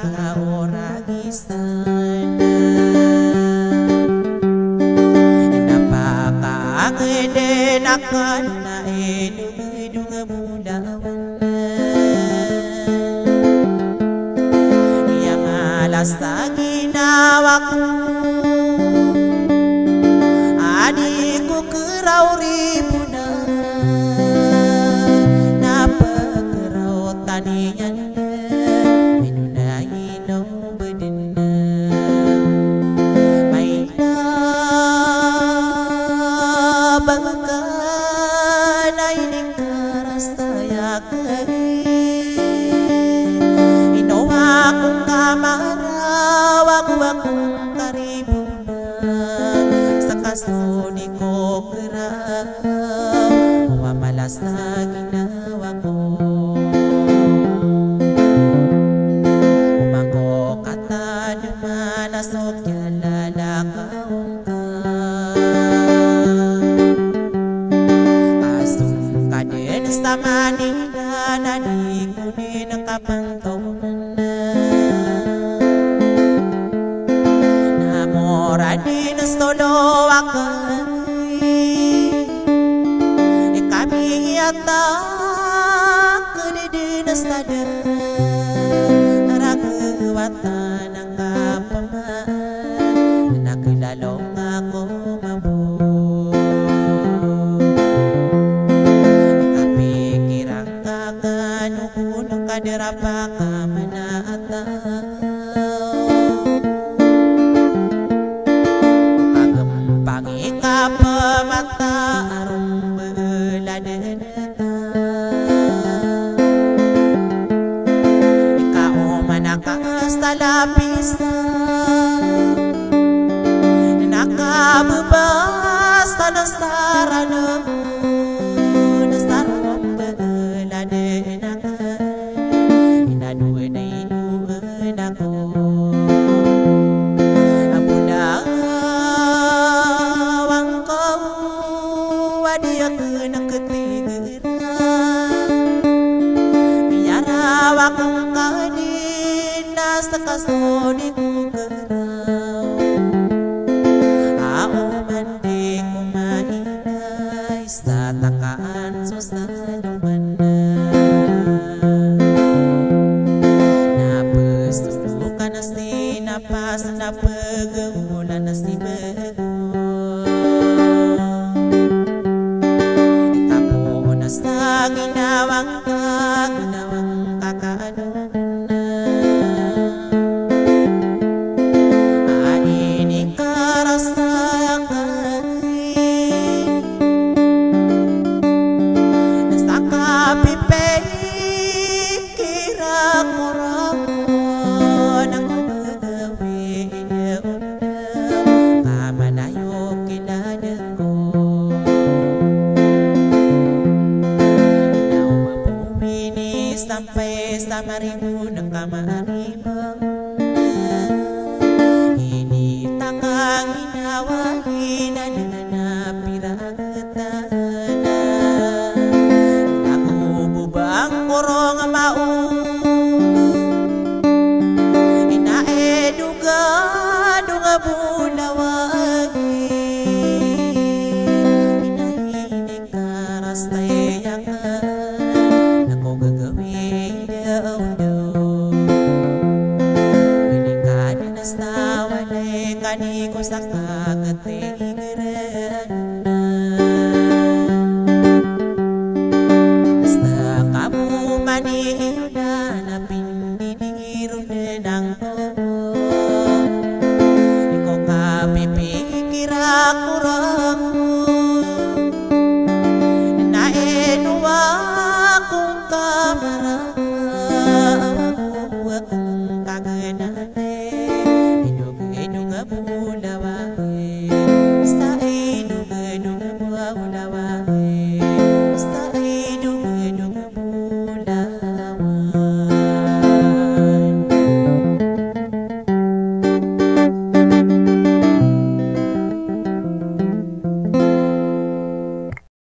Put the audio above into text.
ka ora gisan napakaangeden akan na edung bulawan yang alas sa ginawa ko adik ko keraw ribuna napakeraw tanian akong karibunan sa kasuni ko keraw mamalas na ginawa ko umango kata dumanasok yan lalakaw ka kasong ka din sa Manila na di ko din nakapangtawanan Radin solo akan kami yata kedin sada ragwatan ang kapaman nakilalong ako mabuk kapikirang kakanuhun kaderapa ka manataw pangika pemata arum beladena kau manaka salapisa nakabebas tanasarana nasarom beladena inadu nako dia kena ketiga biara wakang kadina sakasoni ku kerau au mandi ku mainai satakaan susah mana napes tudukan nasi napas napegemulan nasi sa ginawang kakanon ini karasakan sa kapipikiran orang ang gagawin kamanayo kilala ko sampai sama ribu nakamaribang ini tangang inawahin na piragtana aku bubang korong mau inaeduga dunga bulawagi inahinig karastay yang gagawin daw Binigad na sa walay kaniko sa kagating